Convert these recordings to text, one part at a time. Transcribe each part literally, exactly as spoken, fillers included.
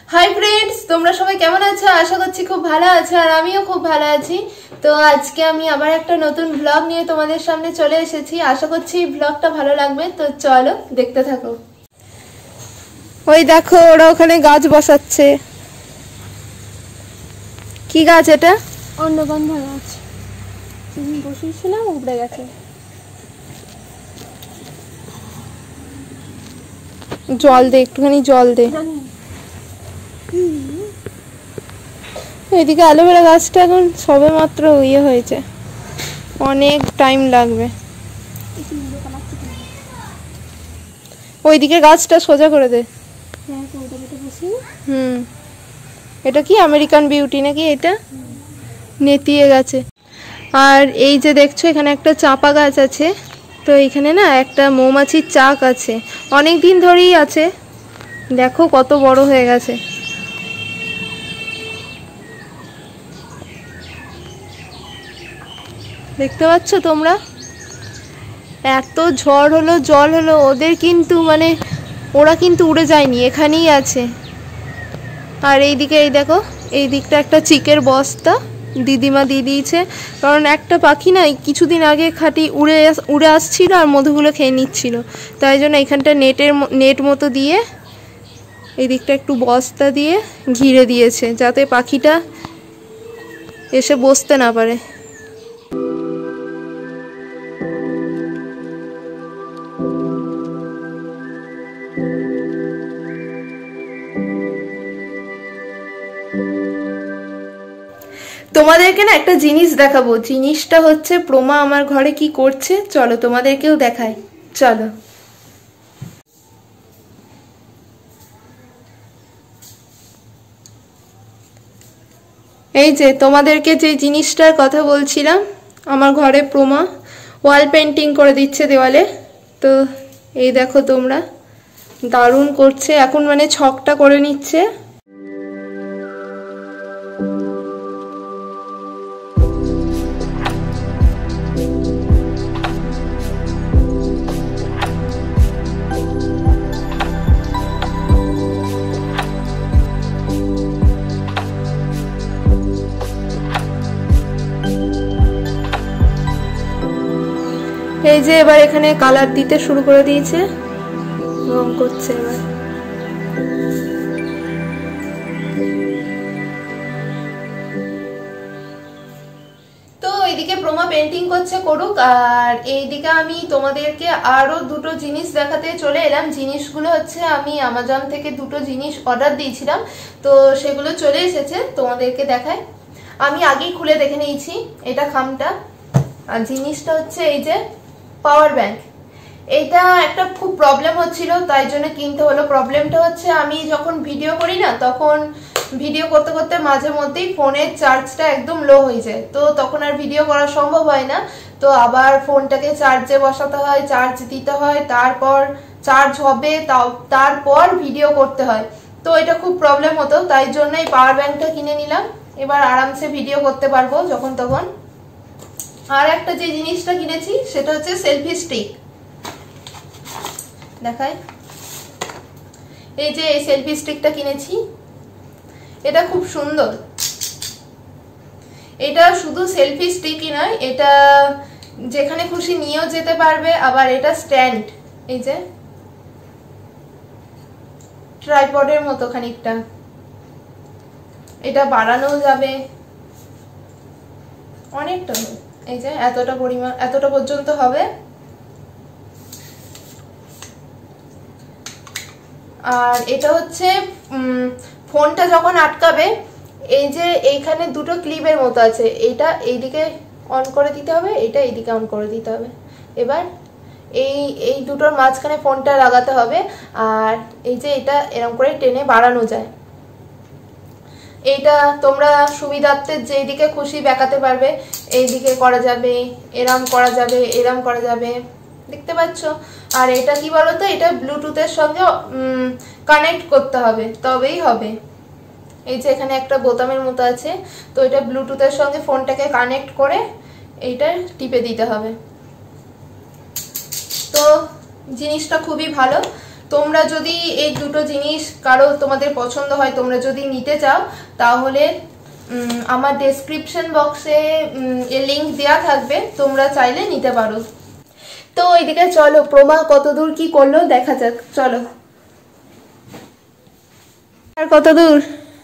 Hi friends তোমরা সবাই কেমন আছো আশা করছি খুব ভালো আছো আর আমিও খুব ভালো আছি। তো আজকে আমি আবার একটা নতুন ব্লগ নিয়ে তোমাদের সামনে চলে এসেছি। আশা করছি ব্লগটা ভালো লাগবে, তো চলো দেখতে থাকো। ওই দেখো ওরা ওখানে গাছ বসাচ্ছে। কি গাছ এটা? অন্নগন্ধা গাছ। বসিয়েছিলাম উপড়ে গেছে। জল দে, একটুখানি জল দে। এদিকে অ্যালোভেরা গাছটা এখন সবে মাত্র ইয়ে হয়েছে, অনেক টাইম লাগবে। ওইদিকে গাছটা সোজা করে দে। হুম, এটা কি আমেরিকান বিউটি নাকি? এটা নেতিয়ে গেছে। আর এই যে দেখছো এখানে একটা চাপা গাছ আছে, তো এখানে না একটা মৌমাছির চাক আছে, অনেক দিন ধরেই আছে। দেখো কত বড় হয়ে গেছে। দেখতে পাচ্ছ তোমরা? এত ঝড় হলো, জল হলো, ওদের কিন্তু মানে ওরা কিন্তু উড়ে যায়নি, এখানেই আছে। আর এইদিকে এই দেখো, এই দিকটা একটা চিকের বস্তা দিদিমা দিয়ে দিয়েছে, কারণ একটা পাখি না কিছুদিন আগে খাঁটি উড়ে উড়ে আসছিল আর মধুগুলো খেয়ে নিচ্ছিল, তাই জন্য এখানটা নেটের নেট মতো দিয়ে এই দিকটা একটু বস্তা দিয়ে ঘিরে দিয়েছে, যাতে পাখিটা এসে বসতে না পারে। তোমাদেরকে না একটা জিনিস দেখাবো। জিনিসটা হচ্ছে প্রমা আমার ঘরে কি করছে, চলো তোমাদেরকেও দেখাই। চলো। এই যে তোমাদেরকে যে জিনিসটার কথা বলছিলাম, আমার ঘরে প্রমা ওয়াল পেন্টিং করে দিচ্ছে দেওয়ালে। তো এই দেখো তোমরা, দারুণ করছে এখন, মানে ছকটা করে নিচ্ছে। এই যে এবার এখানে কালার দিতে শুরু করে দিয়েছে, রং করছে এবার। তো এইদিকে প্রমা পেন্টিং করছে, করুক। আর এইদিকে আমি তোমাদেরকে আরো দুটো জিনিস দেখাতে চলে এলাম। জিনিসগুলো হচ্ছে আমি অ্যামাজন থেকে দুটো জিনিস অর্ডার দিয়েছিলাম, তো সেগুলো চলে এসেছে, তোমাদেরকে দেখাই। আমি আগেই খুলে দেখে নিয়েছি। এটা খামটা, আর জিনিসটা হচ্ছে এই যে পাওয়ার ব্যাংক। এইটা একটা খুব প্রবলেম হচ্ছিল, তাই জন্য কিনতে হলো। প্রবলেমটা হচ্ছে আমি যখন ভিডিও করি না, তখন ভিডিও করতে করতে মাঝে মধ্যেই ফোনের চার্জটা একদম লো হয়ে যায়, তো তখন আর ভিডিও করা সম্ভব হয় না। তো আবার ফোনটাকে চার্জে বসাতে হয়, চার্জ দিতে হয়, তারপর চার্জ হবে, তারপর ভিডিও করতে হয়। তো এটা খুব প্রবলেম হতো, তাই জন্য এই পাওয়ার ব্যাংকটা কিনে নিলাম। এবার আরামসে ভিডিও করতে পারবো যখন তখন। আর একটা যে জিনিসটা কিনেছি সেটা হচ্ছে সেলফি স্টিক। দেখাই, এই যে এই সেলফি স্টিকটা কিনেছি, এটা খুব সুন্দর। এটা শুধু সেলফি স্টিকই নয়, এটা যেখানে খুশি নিয়েও যেতে পারবে। আবার এটা স্ট্যান্ড, এই যে ট্রাইপডের মতো খানিকটা, এটা বাড়ানো যাবে অনেকটা। এই যে এতটা পরিমাণ, এতটা পর্যন্ত হবে। আর এটা হচ্ছে ফোনটা যখন আটকাবে, এই যে এইখানে দুটো ক্লিপের মতো আছে, এইটা এইদিকে অন করে দিতে হবে, এইটা এইদিকে অন করে দিতে হবে। এবার এই এই দুটোর মাঝখানে ফোনটা লাগাতে হবে, আর এই যে এটা এরকম করে টেনে বাড়ানো যায়। এইটা তোমরা সুবিধার্থে যেদিকে খুশি বেঁকাতে পারবে, এইদিকে করা যাবে, এরম করা যাবে, এরম করা যাবে, দেখতে পাচ্ছ। আর এটা কি বলতো, এটা ব্লুটুথের সঙ্গে কানেক্ট করতে হবে, তবেই হবে। এই যে এখানে একটা বোতামের মতো আছে, তো এটা ব্লুটুথের সঙ্গে ফোনটাকে কানেক্ট করে এইটা টিপে দিতে হবে। তো জিনিসটা খুবই ভালো। তোমরা যদি এই দুটো জিনিস কারো তোমাদের পছন্দ হয়, তোমরা যদি নিতে চাও, তাহলে আমার ডেসক্রিপশন বক্সে এর লিঙ্ক দেওয়া থাকবে, তোমরা চাইলে নিতে পারো। তো এইদিকে চলো প্রমা কতদূর কি করলো দেখা যাক, চলো। আর কত দূর?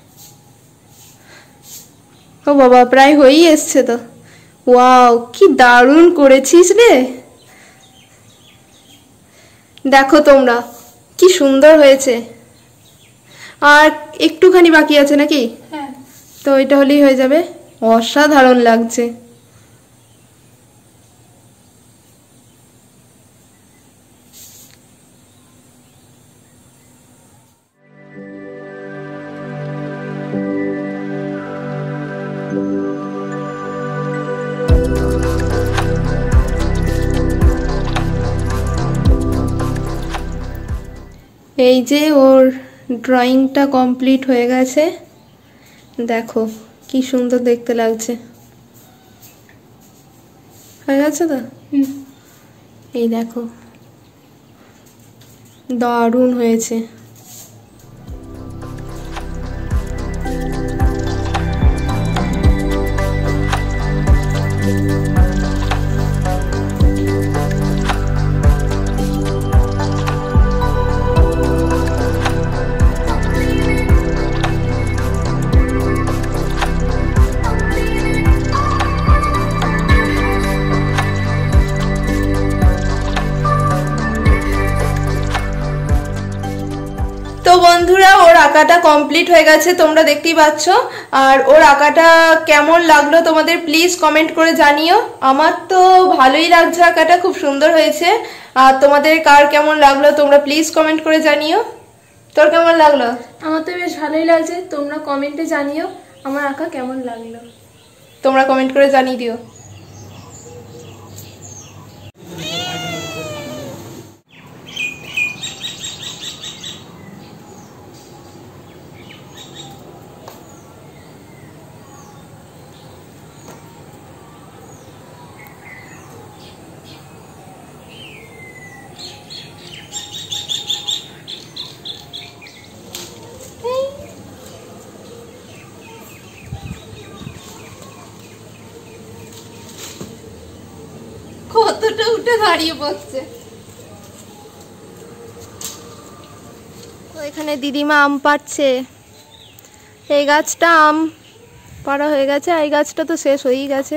ও বাবা, প্রায় হয়েই এসছে তো। ওয়াও, কি দারুণ করেছিস রে। দেখো তোমরা কি সুন্দর হয়েছে। আর একটুখানি বাকি আছে নাকি? হ্যাঁ, তো এটা হলেই হয়ে যাবে। অসাধারণ লাগছে। এই যে ওর ড্রয়িংটা কমপ্লিট হয়ে গেছে, দেখো কি সুন্দর দেখতে লাগছে। হয়ে গেছে তো? এই দেখো, দারুণ হয়েছে। তো বন্ধুরা, ওর আঁকাটা কমপ্লিট হয়ে গেছে, তোমরা দেখতেই পাচ্ছ। আর ওর আঁকাটা কেমন লাগলো তোমাদের প্লিজ কমেন্ট করে জানিও। আমার তো ভালোই লাগছে, আঁকাটা খুব সুন্দর হয়েছে। আর তোমাদের কার কেমন লাগলো তোমরা প্লিজ কমেন্ট করে জানিও। তোর কেমন লাগলো? আমার তো বেশ ভালোই লাগছে, তোমরা কমেন্টে জানিও আমার আঁকা কেমন লাগলো। তোমরা কমেন্ট করে জানিয়ে দিও। কতটা উঠে দাঁড়িয়ে পড়ছে। এখানে দিদিমা আম পাড়ছে। এই গাছটা আম পাড়া হয়ে গেছে, এই গাছটা তো শেষ হয়েই গেছে।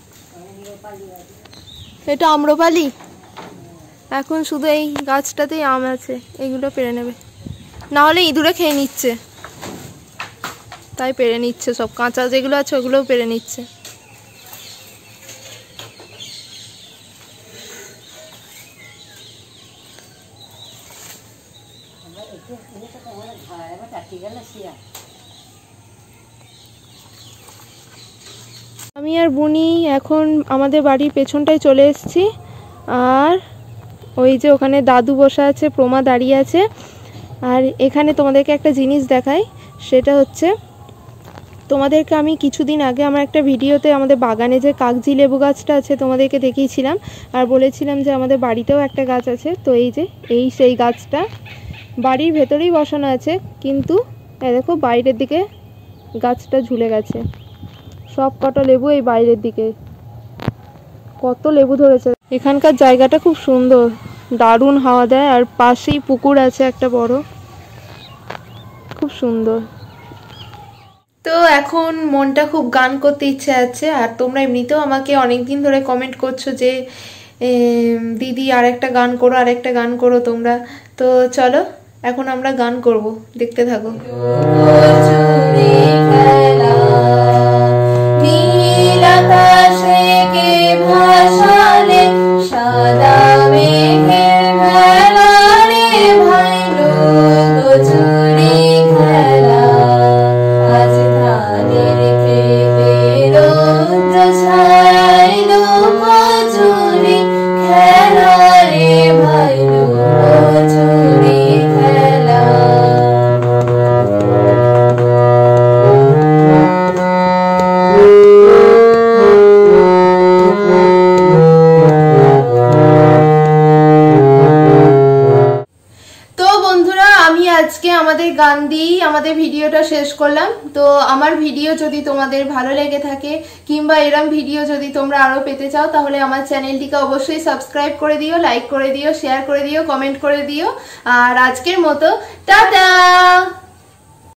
এটা আম্রপালি। এখন শুধু এই গাছটাতেই আম আছে, এইগুলো পেড়ে নেবে, না হলে ইঁদুরে খেয়ে নিচ্ছে, তাই পেড়ে নিচ্ছে। সব কাঁচা যেগুলো আছে ওগুলোও পেড়ে নিচ্ছে। আমি আর বুনি এখন আমাদের বাড়ির পেছনটায় চলে এসেছি। আর ওই যে ওখানে দাদু বসে আছে, প্রমা দাঁড়িয়ে আছে। আর এখানে তোমাদেরকে একটা জিনিস দেখাই, সেটা হচ্ছে তোমাদেরকে আমি কিছুদিন আগে আমার একটা ভিডিওতে আমাদের বাগানে যে কাগজি লেবু গাছটা আছে তোমাদেরকে দেখিয়েছিলাম, আর বলেছিলাম যে আমাদের বাড়িতেও একটা গাছ আছে। তো এই যে এই সেই গাছটা বাড়ির ভেতরেই বসানো আছে, কিন্তু দেখো বাইরের দিকে গাছটা ঝুলে গেছে। সব কটা লেবু এই বাইরের দিকে, কত লেবু ধরেছে। এখানকার জায়গাটা খুব সুন্দর, দারুণ হাওয়া দেয়। আর পাশেই পুকুর আছে একটা বড়, খুব সুন্দর। তো এখন মনটা খুব গান করতে ইচ্ছে আছে। আর তোমরা এমনিতেও আমাকে অনেকদিন ধরে কমেন্ট করছো যে দিদি আর একটা গান করো, আর একটা গান করো তোমরা। তো চলো এখন আমরা গান করব, দেখতে থাকো। Oh গান দিয়েই আমাদের ভিডিওটা শেষ করলাম। তো আমার ভিডিও যদি তোমাদের ভালো লেগে থাকে কিংবা এরম ভিডিও যদি তোমরা আরো পেতে চাও তাহলে আমার চ্যানেলটিকে অবশ্যই সাবস্ক্রাইব করে দিও, লাইক করে দিও, শেয়ার করে দিও, কমেন্ট করে দিও। আর আজকের মতো টাটা।